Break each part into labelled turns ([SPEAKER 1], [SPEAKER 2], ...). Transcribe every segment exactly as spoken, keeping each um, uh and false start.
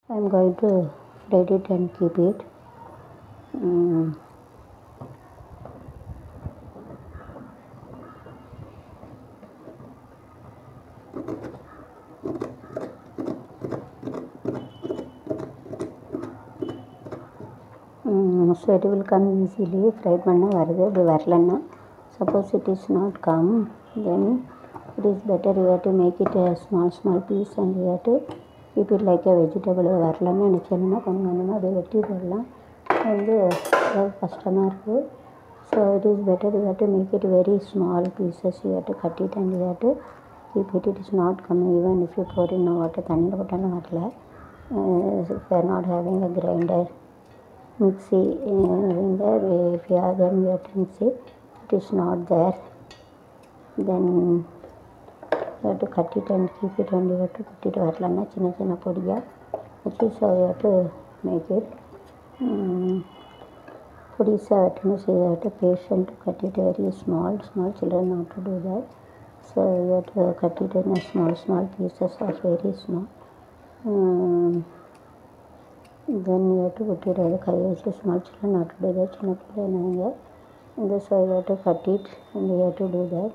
[SPEAKER 1] I'm going to write it and keep it. Mm. Mm, so it will come easily. Fried manna varade varlana. Suppose it is not come, then it is better you have to make it a small small piece and you have to keep it like a vegetable. Varlana nechalana konganama adu vetti podalam and the customer. So it is better you have to make it very small pieces. You have to cut it and you have to keep it. It is not coming even if you pour in water. Thanni potana varla. If you are not having a grinder, mixie in there, if you have then you have to mix it. It is not there, then you have to cut it and keep it and you have to put it varlana chinna chinna podiya. Which is how you have to make it. Um, Pudisa so you have to patient to cut it very small. Small children know to do that. So you have to cut it in a small small pieces or very small. Um, then you have to put it as a small children know to do that. Chinna children and this way you have to cut it and you have to do that.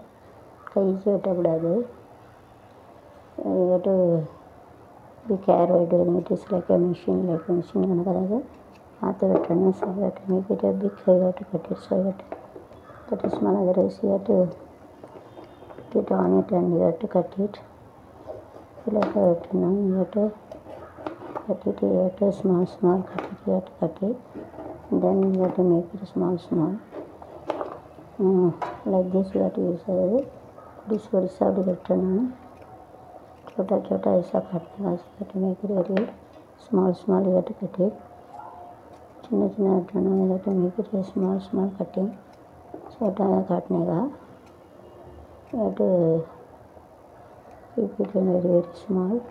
[SPEAKER 1] You have to be careful doing it. It's like a machine, like a machine. So you have to make it a big, so you have to cut it. So you have to cut it small, otherwise you have to put it on it and you have to cut it. Like that, you have to cut it, you have to small, small, cut it, you have to cut it. And then you have to make it small, small. Mm, like this you have to use it. This one is how to get it. Chota chota is a cut. You have to make it very small, small, you have to cut it. Chinna chinna you have to make it a small, small cutting. Chota cutne ka. You have to keep it in very, very small.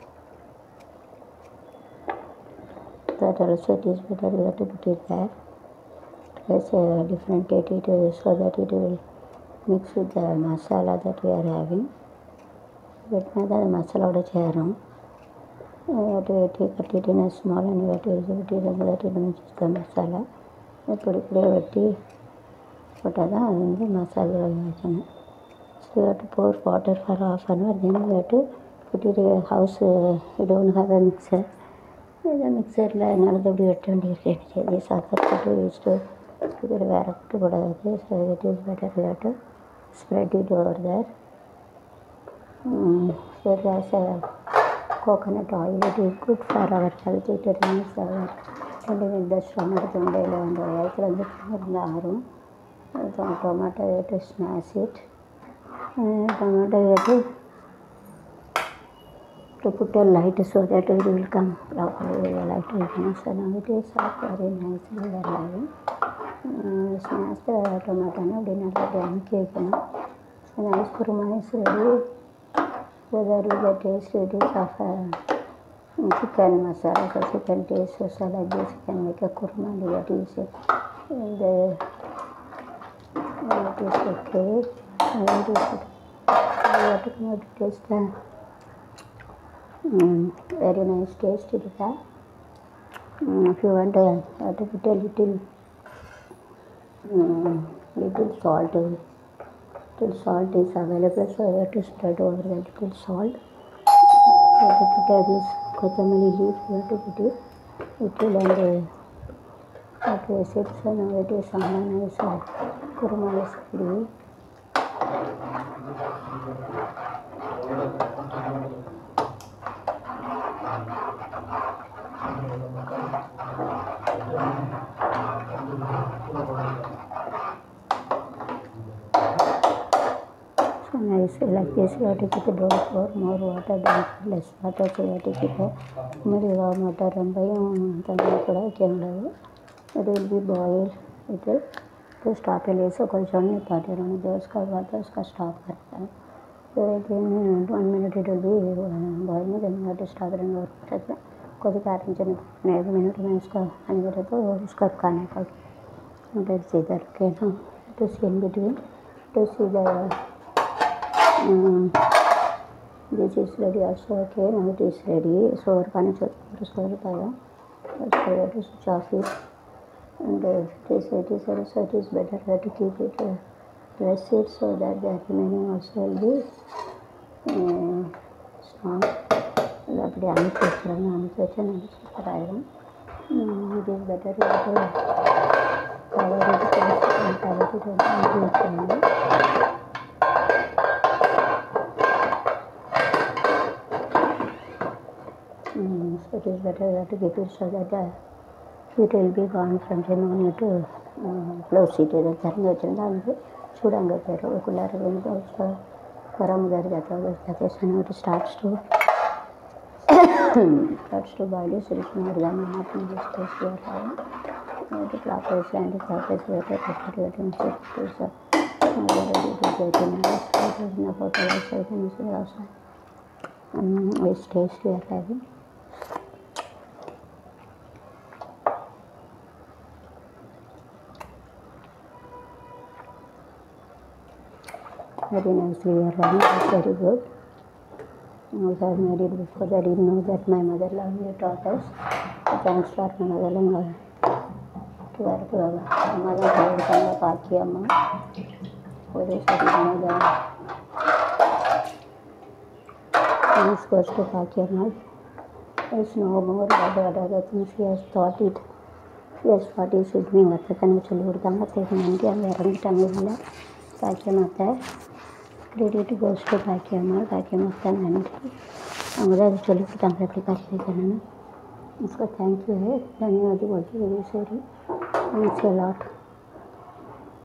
[SPEAKER 1] That also it is better you have to put it there. Let's uh, differentiate it uh, so that it will mix with the masala that we are having. But now the masala oda cheyaram. You have to cut it in a small and you have to use it so that it mixes the masala. You put it vetti potada and the masala. So you have to pour water for half an hour. Then you have to put it in a house. Uh, you don't have a mixer. The mixer la another vetti this other to use to put it where to put it. So it is better you have to spread it over there. Um, so there's a coconut oil. It is good for our health. It removes our with the stomach and the oil. So tomato you have to smash it. And tomato you have to, to put a light so that it will come properly. Light will come. So now it is very nicely we are having. Uh, smash the tomato now dinner again cake. So nice kurma is ready. Whether you get taste it is of a chicken masala, so chicken taste, so like this you can make a kurma and you have to use it. And the it is okay. And it is okay. You have to come out to taste the um, very nice taste it is. Um, if you want, uh, you have to put a little um, little salt. Little salt is available, so you have to spread over the little salt. You have to put this kotamari leaf, you have to put it little and uh, that is it. So now it is samana is uh, kurma is ready. So nice like this you have to keep it, don't pour more water than less water, so you have to keep it more water and it will be boiled. It will to stop it. So koncham party around those ka water ska stop karta. So again one minute it will be boiling, then you have to stop it and work करते हैं. कोई कारण जन एक minute में इसका पानी भरे तो इसका खाने का उधर से इधर के ना to see in between to see the um, This is ready also. Okay, now it is ready. So our pan is ready. So we have to switch off it. And uh, this it is also it is better to keep it uh, press it so that the remaining also will be uh, strong. அப்படி அனுப்பி வச்சுருவாங்க. அனுப்பி வச்சா நம்ம super ஆயிடும். இது is better cover இது cover இது அனுப்பி வச்சுருவாங்க. So it is better to keep it so that uh, it will be gone from the no need to uh, close it. இது திறந்து வச்சுருந்தா வந்து சூடாங்க போயிடும். அதுக்குள்ளார வந்து गरम उधर जाता है जाते समय it starts to starts to boil. So it's not that much अपने स्टेज पे आता है. तो क्लासेस एंड क्लासेस रहते हैं तो रहते हैं तो सब ऑलरेडी तो कहते हैं ना तो ना फोटो ऐसे तो नहीं से ऐसा हम स्टेज पे आता है. Very nicely we are running. It's very good. Also, I made it before. I didn't know that my mother lovingly taught us. So thanks for my mother loving to our program. My mother told me about Paki Amma. For this, I didn't know that. This goes to Paki Amma. There's no more what other things she has taught it. She has taught it with me. What can I tell you? I'm going to tell you. Paki Amma. Credit goes to Paki Amma. Paki Amma का मैंने हमारा actually किताब replica लेकर ना उसका thank you है धन्यवाद बोलती हूँ. Thanks a lot.